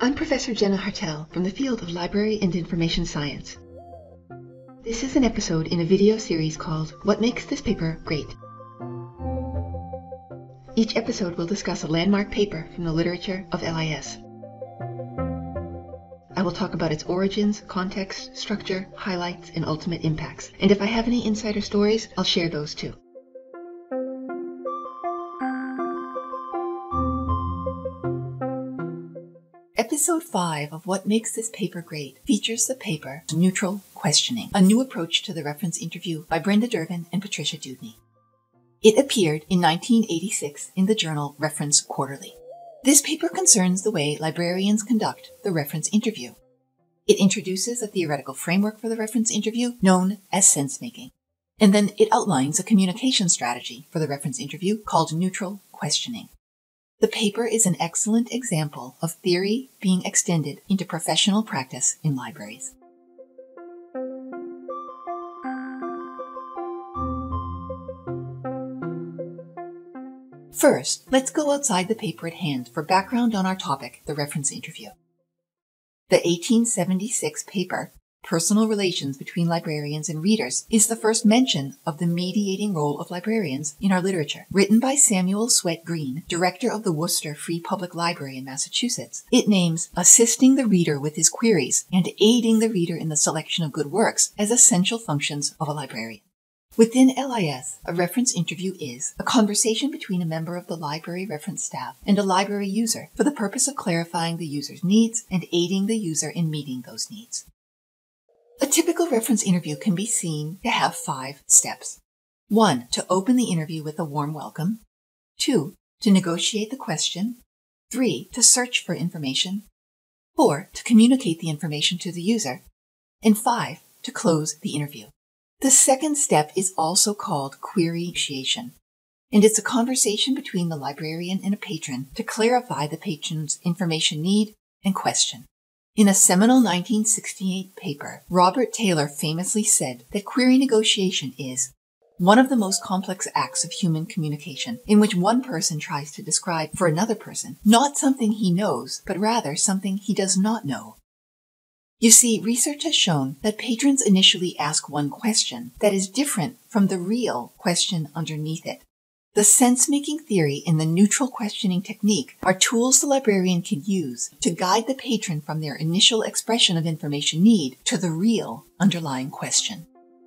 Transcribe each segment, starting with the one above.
I'm Professor Jenna Hartel from the field of Library and Information Science. This is an episode in a video series called What Makes This Paper Great? Each episode will discuss a landmark paper from the literature of LIS. I will talk about its origins, context, structure, highlights, and ultimate impacts. And if I have any insider stories, I'll share those too. Episode 5 of What Makes This Paper Great features the paper Neutral Questioning, a new approach to the reference interview by Brenda Dervin and Patricia Dewdney. It appeared in 1986 in the journal Reference Quarterly. This paper concerns the way librarians conduct the reference interview. It introduces a theoretical framework for the reference interview known as sense-making, and then it outlines a communication strategy for the reference interview called neutral questioning. The paper is an excellent example of theory being extended into professional practice in libraries. First, let's go outside the paper at hand for background on our topic, the reference interview. The 1876 paper, Personal Relations Between Librarians and Readers, is the first mention of the mediating role of librarians in our literature. Written by Samuel Swett Green, director of the Worcester Free Public Library in Massachusetts, it names assisting the reader with his queries and aiding the reader in the selection of good works as essential functions of a librarian. Within LIS, a reference interview is a conversation between a member of the library reference staff and a library user for the purpose of clarifying the user's needs and aiding the user in meeting those needs. A typical reference interview can be seen to have 5 steps. 1. To open the interview with a warm welcome. 2. To negotiate the question. 3. To search for information. 4. To communicate the information to the user. And 5. To close the interview. The second step is also called query initiation, and it's a conversation between the librarian and a patron to clarify the patron's information need and question. In a seminal 1968 paper, Robert Taylor famously said that query negotiation is one of the most complex acts of human communication, in which one person tries to describe for another person not something he knows, but rather something he does not know. You see, research has shown that patrons initially ask one question that is different from the real question underneath it. The sense-making theory and the neutral questioning technique are tools the librarian can use to guide the patron from their initial expression of information need to the real underlying question.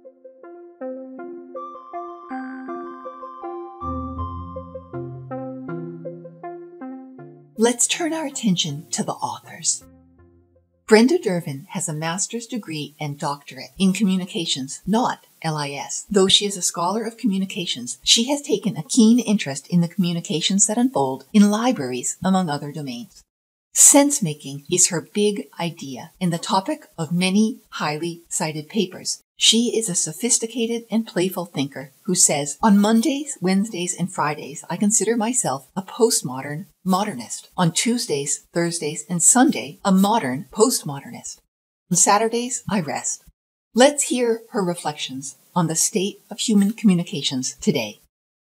Let's turn our attention to the authors. Brenda Dervin has a master's degree and doctorate in communications, not LIS. Though she is a scholar of communications, she has taken a keen interest in the communications that unfold in libraries, among other domains. Sense-making is her big idea and the topic of many highly cited papers. She is a sophisticated and playful thinker who says, on Mondays, Wednesdays, and Fridays, I consider myself a postmodern modernist. On Tuesdays, Thursdays, and Sunday, a modern postmodernist. On Saturdays, I rest. Let's hear her reflections on the state of human communications today.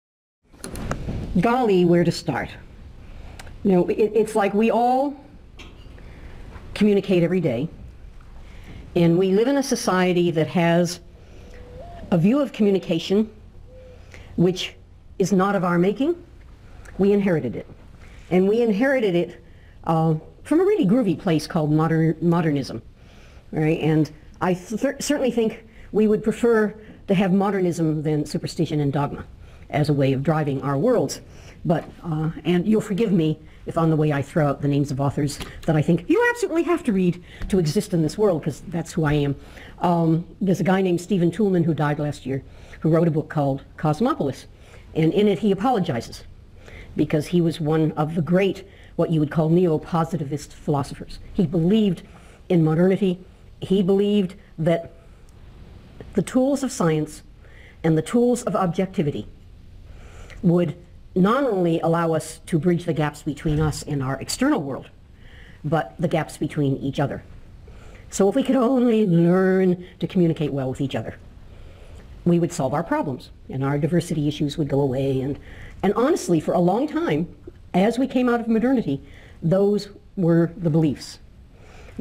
Golly, where to start? You know, it's like we all communicate every day, and we live in a society that has a view of communication which is not of our making. We inherited it. And we inherited it from a really groovy place called modernism. Right? And I certainly think we would prefer to have modernism than superstition and dogma as a way of driving our worlds. But, and you'll forgive me if on the way I throw out the names of authors that I think you absolutely have to read to exist in this world, because that's who I am. There's a guy named Stephen Toulmin who died last year, who wrote a book called Cosmopolis. And in it he apologizes, because he was one of the great, what you would call neo-positivist philosophers. He believed in modernity. He believed that the tools of science and the tools of objectivity would not only allow us to bridge the gaps between us and our external world, but the gaps between each other. So if we could only learn to communicate well with each other, we would solve our problems and our diversity issues would go away. And honestly, for a long time, as we came out of modernity, those were the beliefs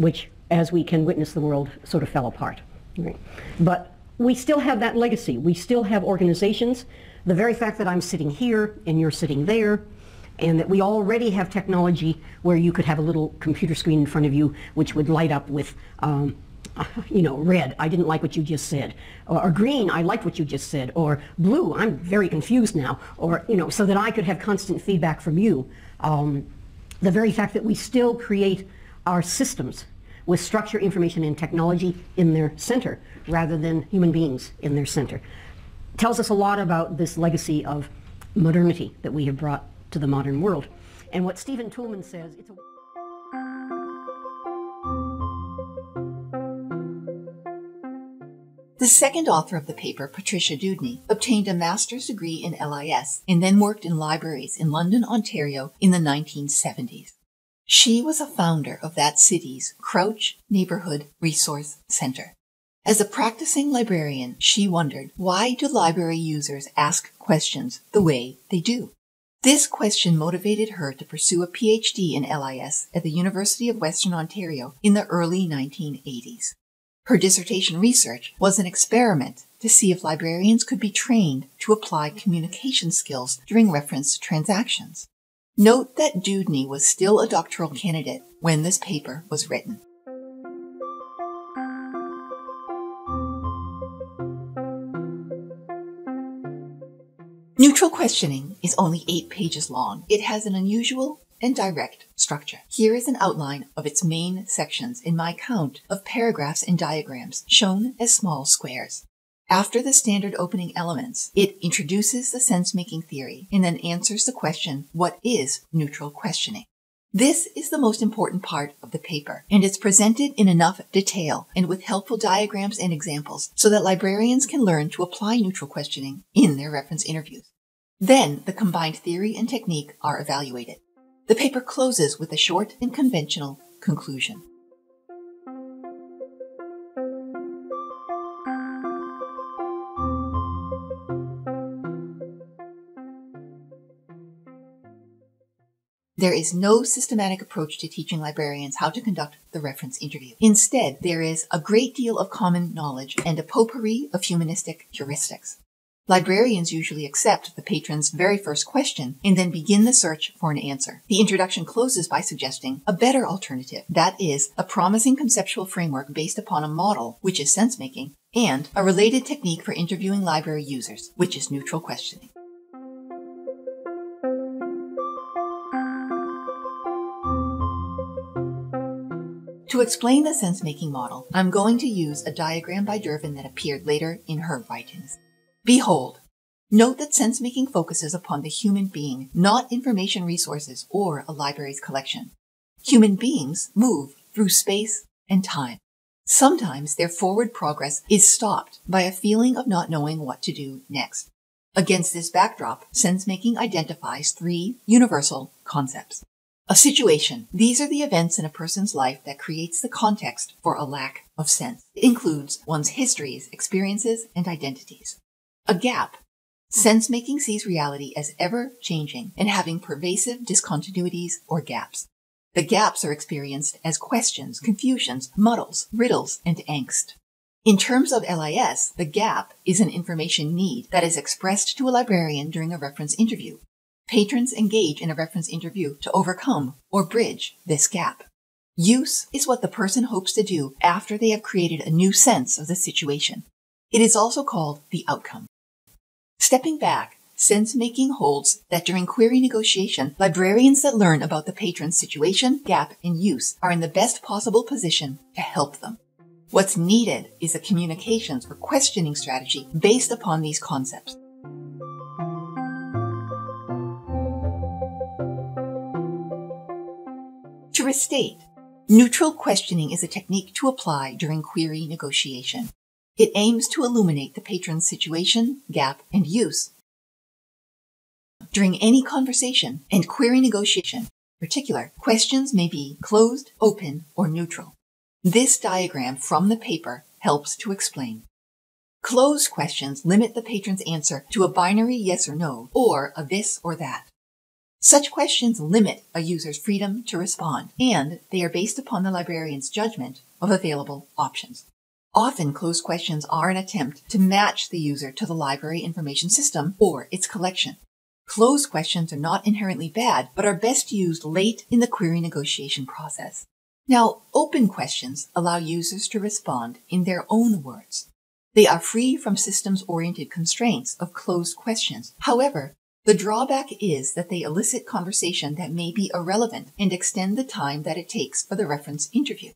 which, as we can witness, the world sort of fell apart. Right? But we still have that legacy. We still have organizations. The very fact that I'm sitting here and you're sitting there, and that we already have technology where you could have a little computer screen in front of you which would light up with, red, I didn't like what you just said, or green, I liked what you just said, or blue, I'm very confused now, or, so that I could have constant feedback from you. The very fact that we still create our systems with structure, information, and technology in their center rather than human beings in their center tells us a lot about this legacy of modernity that we have brought to the modern world. And what Stephen Toulmin says, it's a... The second author of the paper, Patricia Dewdney, obtained a master's degree in LIS and then worked in libraries in London, Ontario in the 1970s. She was a founder of that city's Crouch Neighborhood Resource Center. As a practicing librarian, she wondered, why do library users ask questions the way they do? This question motivated her to pursue a PhD in LIS at the University of Western Ontario in the early 1980s. Her dissertation research was an experiment to see if librarians could be trained to apply communication skills during reference transactions. Note that Dewdney was still a doctoral candidate when this paper was written. Neutral questioning is only 8 pages long. It has an unusual and direct structure. Here is an outline of its main sections in my count of paragraphs and diagrams shown as small squares. After the standard opening elements, it introduces the sense-making theory and then answers the question, what is neutral questioning? This is the most important part of the paper, and it's presented in enough detail and with helpful diagrams and examples so that librarians can learn to apply neutral questioning in their reference interviews. Then the combined theory and technique are evaluated. The paper closes with a short and conventional conclusion. There is no systematic approach to teaching librarians how to conduct the reference interview. Instead, there is a great deal of common knowledge and a potpourri of humanistic heuristics. Librarians usually accept the patron's very first question and then begin the search for an answer. The introduction closes by suggesting a better alternative, that is, a promising conceptual framework based upon a model, which is sense-making, and a related technique for interviewing library users, which is neutral questioning. To explain the sense-making model, I'm going to use a diagram by Dervin that appeared later in her writings. Behold, note that sense-making focuses upon the human being, not information resources or a library's collection. Human beings move through space and time. Sometimes their forward progress is stopped by a feeling of not knowing what to do next. Against this backdrop, sense-making identifies 3 universal concepts. A situation. These are the events in a person's life that creates the context for a lack of sense. It includes one's histories, experiences, and identities. A gap. Sense-making sees reality as ever-changing and having pervasive discontinuities or gaps. The gaps are experienced as questions, confusions, muddles, riddles, and angst. In terms of LIS, the gap is an information need that is expressed to a librarian during a reference interview. Patrons engage in a reference interview to overcome or bridge this gap. Use is what the person hopes to do after they have created a new sense of the situation. It is also called the outcome. Stepping back, sense-making holds that during query negotiation, librarians that learn about the patron's situation, gap, and use are in the best possible position to help them. What's needed is a communications or questioning strategy based upon these concepts. To restate, neutral questioning is a technique to apply during query negotiation. It aims to illuminate the patron's situation, gap, and use. During any conversation and query negotiation, in particular, questions may be closed, open, or neutral. This diagram from the paper helps to explain. Closed questions limit the patron's answer to a binary yes or no, or a this or that. Such questions limit a user's freedom to respond, and they are based upon the librarian's judgment of available options. Often, closed questions are an attempt to match the user to the library information system or its collection. Closed questions are not inherently bad, but are best used late in the query negotiation process. Now, open questions allow users to respond in their own words. They are free from systems-oriented constraints of closed questions. However, the drawback is that they elicit conversation that may be irrelevant and extend the time that it takes for the reference interview.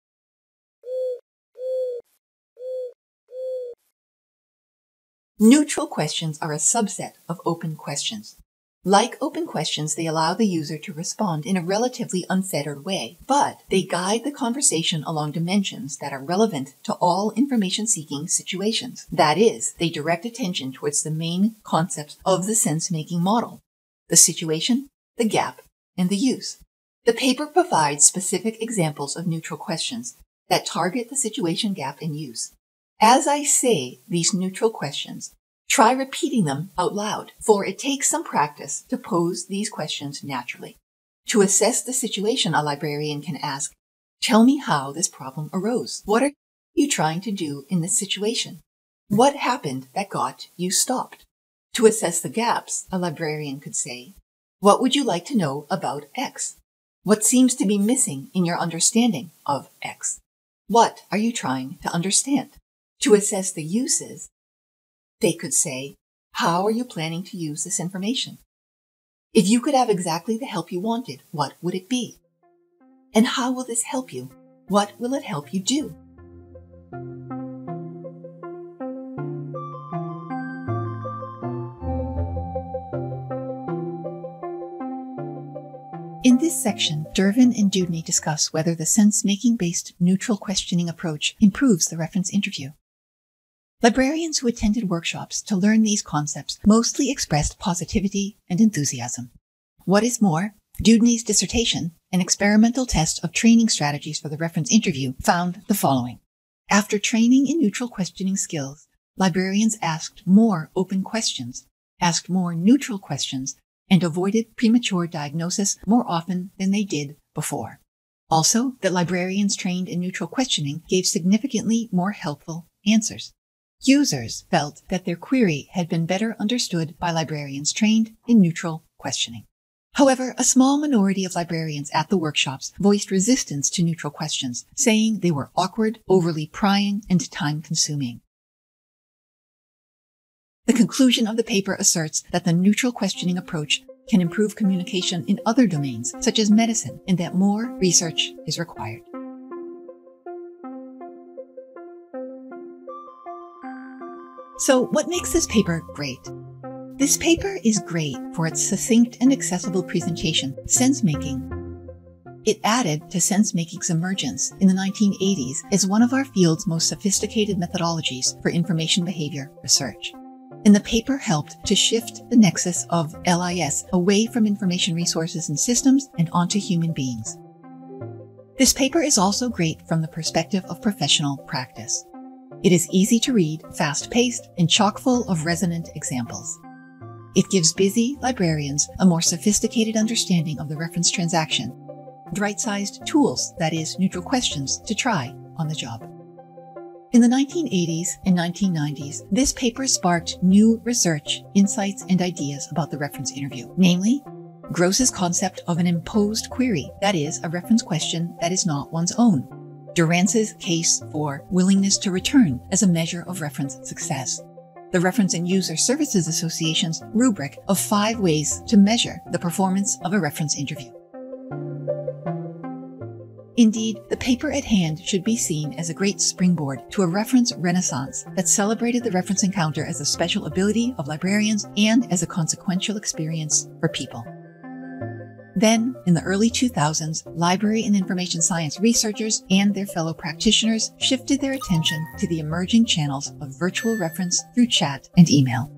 Neutral questions are a subset of open questions. Like open questions, they allow the user to respond in a relatively unfettered way, but they guide the conversation along dimensions that are relevant to all information-seeking situations. That is, they direct attention towards the main concepts of the sense-making model: the situation, the gap, and the use. The paper provides specific examples of neutral questions that target the situation, gap, and use. As I say these neutral questions, try repeating them out loud, for it takes some practice to pose these questions naturally. To assess the situation, a librarian can ask, "Tell me how this problem arose. What are you trying to do in this situation? What happened that got you stopped?" To assess the gaps, a librarian could say, "What would you like to know about X? What seems to be missing in your understanding of X? What are you trying to understand?" To assess the uses, they could say, "How are you planning to use this information? If you could have exactly the help you wanted, what would it be? And how will this help you? What will it help you do?" In this section, Dervin and Dewdney discuss whether the sense-making-based neutral questioning approach improves the reference interview. Librarians who attended workshops to learn these concepts mostly expressed positivity and enthusiasm. What is more, Dewdney's dissertation, an experimental test of training strategies for the reference interview, found the following. After training in neutral questioning skills, librarians asked more open questions, asked more neutral questions, and avoided premature diagnosis more often than they did before. Also, that librarians trained in neutral questioning gave significantly more helpful answers. Users felt that their query had been better understood by librarians trained in neutral questioning. However, a small minority of librarians at the workshops voiced resistance to neutral questions, saying they were awkward, overly prying, and time-consuming. The conclusion of the paper asserts that the neutral questioning approach can improve communication in other domains, such as medicine, and that more research is required. So, what makes this paper great? This paper is great for its succinct and accessible presentation, sense-making. It added to sense-making's emergence in the 1980s as one of our field's most sophisticated methodologies for information behavior research. And the paper helped to shift the nexus of LIS away from information resources and systems and onto human beings. This paper is also great from the perspective of professional practice. It is easy to read, fast-paced, and chock full of resonant examples. It gives busy librarians a more sophisticated understanding of the reference transaction, and right-sized tools, that is, neutral questions, to try on the job. In the 1980s and 1990s, this paper sparked new research, insights, and ideas about the reference interview, namely, Gross's concept of an imposed query, that is, a reference question that is not one's own, Durance's case for willingness to return as a measure of reference success, the Reference and User Services Association's rubric of 5 ways to measure the performance of a reference interview. Indeed, the paper at hand should be seen as a great springboard to a reference renaissance that celebrated the reference encounter as a special ability of librarians and as a consequential experience for people. Then, in the early 2000s, library and information science researchers and their fellow practitioners shifted their attention to the emerging channels of virtual reference through chat and email.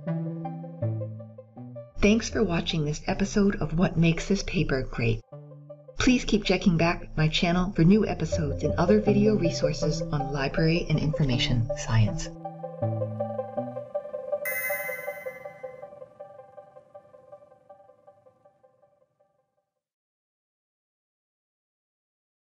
Thanks for watching this episode of What Makes This Paper Great. Please keep checking back my channel for new episodes and other video resources on library and information science.